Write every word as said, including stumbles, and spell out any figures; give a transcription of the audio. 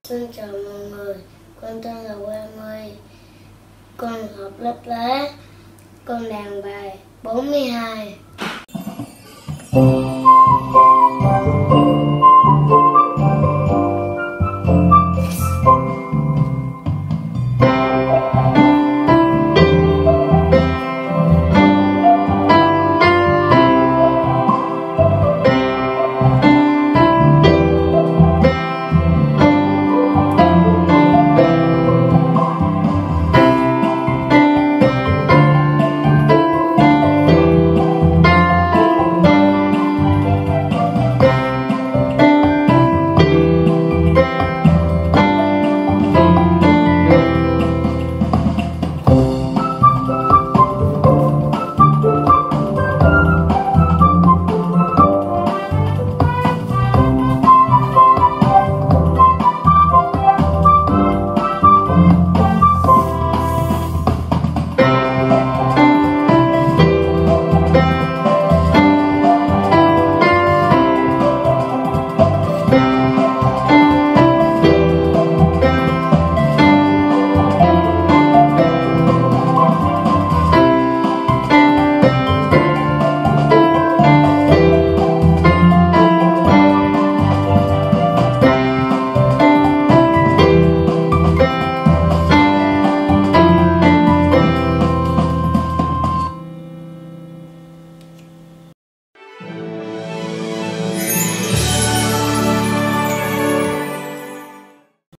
Xin chào mọi người, con tên là Quang ơi. Con học lớp lá, con đàn bài bốn mươi hai.